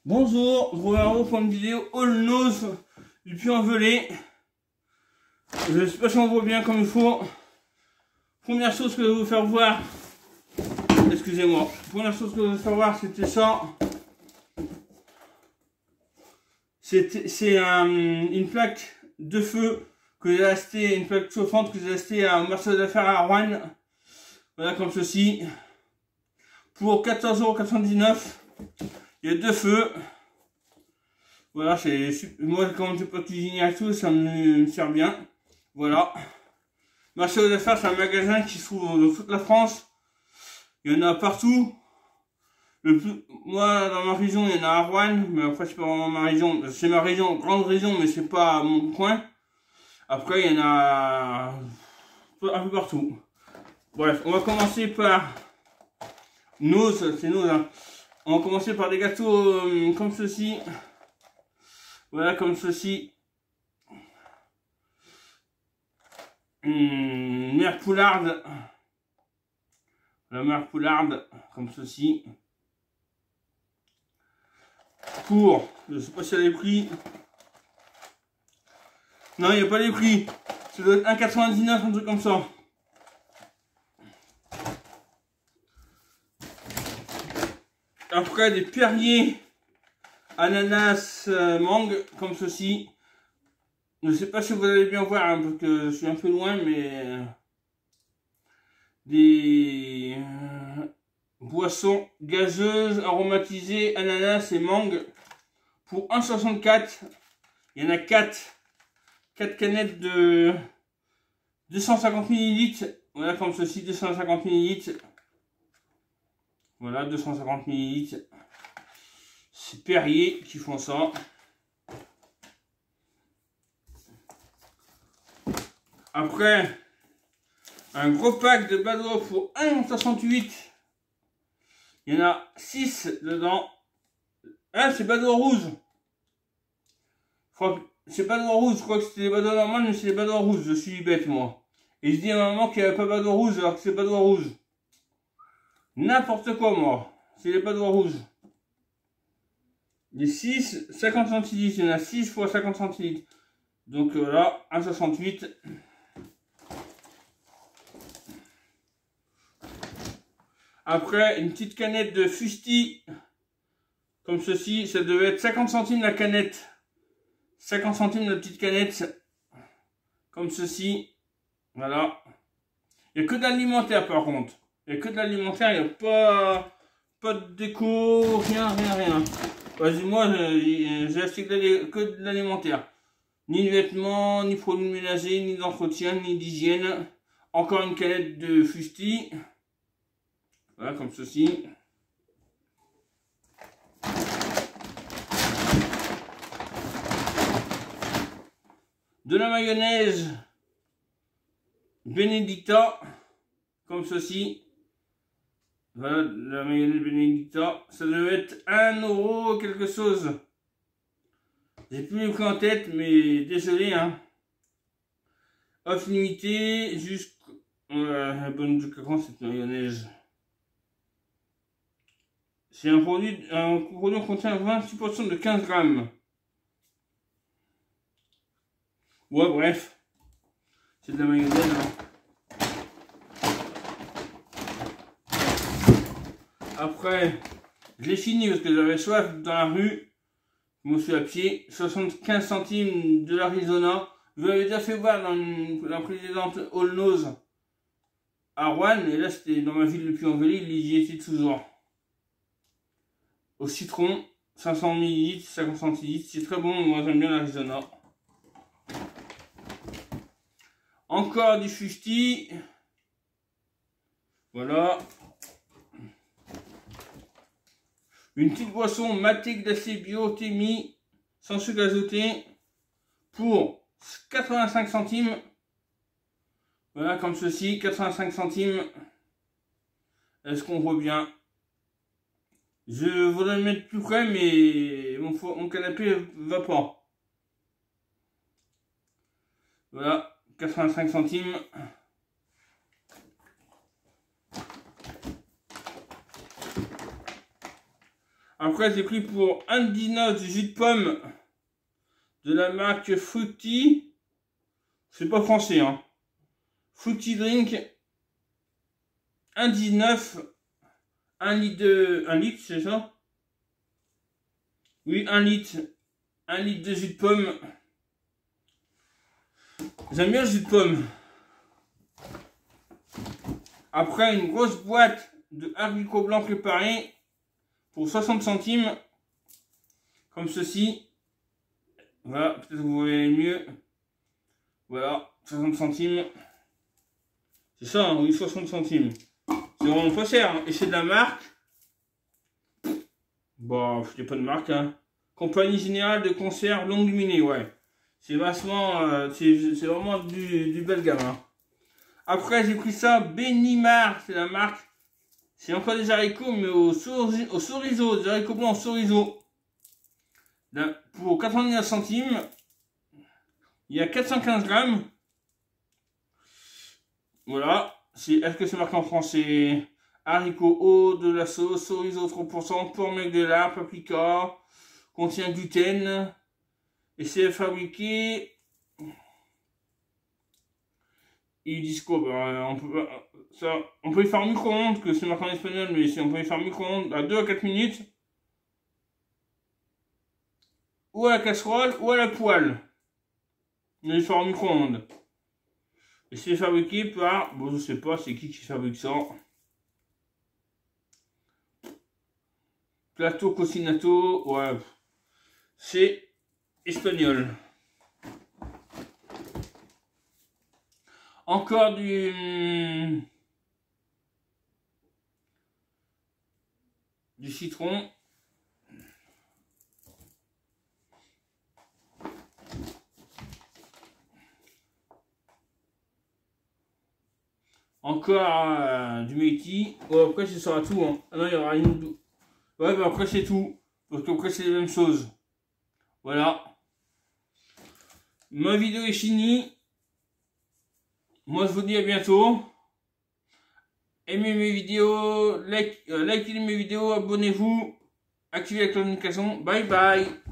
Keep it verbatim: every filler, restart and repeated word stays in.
Bonjour, je reviens pour une vidéo all nose du Puy-en-Velay. Je sais pas si on voit bien comme il faut. Première chose que je vais vous faire voir, excusez-moi, première chose que je vais vous faire voir, c'était ça. C'est un, une plaque de feu que j'ai acheté, une plaque chauffante que j'ai acheté à un marché d'affaires à Rouen. Voilà, comme ceci. Pour quatorze euros quatre-vingt-dix-neuf. Il y a deux feux. Voilà, c'est moi quand je peux cuisiner à tout, ça me, me sert bien. Voilà. Marché aux affaires, c'est un magasin qui se trouve dans toute la France. Il y en a partout. Le plus, moi, dans ma région, il y en a à Rouen, mais après c'est pas vraiment ma région. C'est ma région, grande région, mais c'est pas mon coin. Après, il y en a un peu partout. Bref, on va commencer par nos, c'est nos, hein. On va commencer par des gâteaux euh, comme ceci. Voilà, comme ceci. Hum, mère poularde. La mère poularde, comme ceci. Pour, je sais pas si elle est prix. Non, il n'y a pas les prix. Ça doit être un quatre-vingt-dix-neuf, un truc comme ça. Après, des Perrier ananas euh, mangue, comme ceci. Je ne sais pas si vous allez bien voir, hein, parce que je suis un peu loin, mais euh, des euh, boissons gazeuses, aromatisées, ananas et mangue pour un virgule soixante-quatre. Il y en a quatre. quatre canettes de deux cent cinquante millilitres. Voilà, comme ceci, deux cent cinquante millilitres. Voilà, deux cent cinquante millilitres. C'est Perrier qui font ça. Après, un gros pack de Badois pour un virgule soixante-huit. Il y en a six dedans. Ah, c'est Badois rouge. C'est Badois rouge, je crois que c'était les Badois normales, mais c'est les Badois rouges. Je suis bête, moi. Et je dis à ma maman qu'il n'y avait pas Badois rouge alors que c'est Badois rouge. N'importe quoi, moi. C'est les Badois rouges. Les six, cinquante centilitres. Il y en a six fois cinquante centilitres. Donc voilà, un virgule soixante-huit. Après, une petite canette de fusti. Comme ceci. Ça devait être cinquante centimes la canette. cinquante centimes la petite canette. Comme ceci. Voilà. Il n'y a que de l'alimentaire par contre. Il n'y a que de l'alimentaire. Il n'y a pas, pas de déco. Rien, rien, rien. Vas-y, moi, j'ai acheté que de l'alimentaire. Ni de vêtements, ni produits ménagers, ni d'entretien, ni d'hygiène. Encore une canette de fusti. Voilà, comme ceci. De la mayonnaise Benedicta. Comme ceci. Voilà, la mayonnaise Benedicta. Ça devait être un euro quelque chose. J'ai plus les prix en tête, mais désolé, hein. Off limité jusqu'à... Euh, bonne jusqu'à quand cette mayonnaise? C'est un produit, un produit qui contient vingt-six pour cent de quinze grammes. Ouais, bref. C'est de la mayonnaise, hein. Après, je l'ai fini parce que j'avais soif dans la rue. Je me suis à pied, soixante-quinze centimes de l'Arizona. Je l'avais déjà fait voir dans une, la précédente All Nose à Rouen, et là c'était dans ma ville de Puy-en-Velay, j'y étais toujours. Au citron, cinq cents millilitres, cinquante centilitres, c'est très bon, moi j'aime bien l'Arizona. Encore du fusti. Voilà. Une petite boisson maté glacé bio Témi sans sucre azoté pour quatre-vingt-cinq centimes. Voilà, comme ceci, quatre-vingt-cinq centimes. Est-ce qu'on voit bien? Je voudrais le mettre plus près, mais mon, mon canapé va pas. Voilà, quatre-vingt-cinq centimes. Après, j'ai pris pour un virgule dix-neuf du jus de pomme de la marque Fruity. C'est pas français, hein. Fruity Drink. un virgule dix-neuf. un litre de... un litre, c'est ça? Oui, un litre. un litre de jus de pomme. J'aime bien le jus de pomme. Après, une grosse boîte de haricots blancs préparés pour soixante centimes. Comme ceci. Voilà, peut-être que vous voyez mieux. Voilà, soixante centimes. C'est ça, hein, oui, soixante centimes. C'est vraiment pas cher, hein. Et c'est de la marque. Bon, il n'y a pas de marque, hein. Compagnie Générale de Conserve Longue Luminée, ouais. C'est vachement, euh, c'est vraiment du, du bel gamin. Après, j'ai pris ça, Benimar, c'est la marque. C'est encore des haricots, mais au, souri, au chorizo, des haricots blancs au chorizo. Pour quatre-vingt-dix-neuf centimes. Il y a quatre cent quinze grammes. Voilà. Est-ce que c'est marqué en français? Haricots hauts, de la sauce, chorizo trois pour cent, pomme avec de lard, paprika, contient gluten. Et c'est fabriqué. Ils disent quoi? Ben, on, peut, ça, on peut y faire micro-ondes, que c'est marqué en espagnol, mais si on peut y faire micro-ondes à deux à quatre minutes. Ou à la casserole, ou à la poêle. On y faire en micro-ondes. Et c'est fabriqué par, bon je sais pas c'est qui qui fabrique ça. Plateau Cocinato, ouais. C'est espagnol. Encore du... Du citron. Encore euh, du Métis. Oh, après, ce sera tout. Hein. Ah non, il y aura une. Ouais, bah après, c'est tout. Parce qu'après, c'est la même chose. Voilà. Ma vidéo est finie. Moi, je vous dis à bientôt. Aimez mes vidéos. Like, euh, likez mes vidéos. Abonnez-vous. Activez la cloche de notification. Bye bye.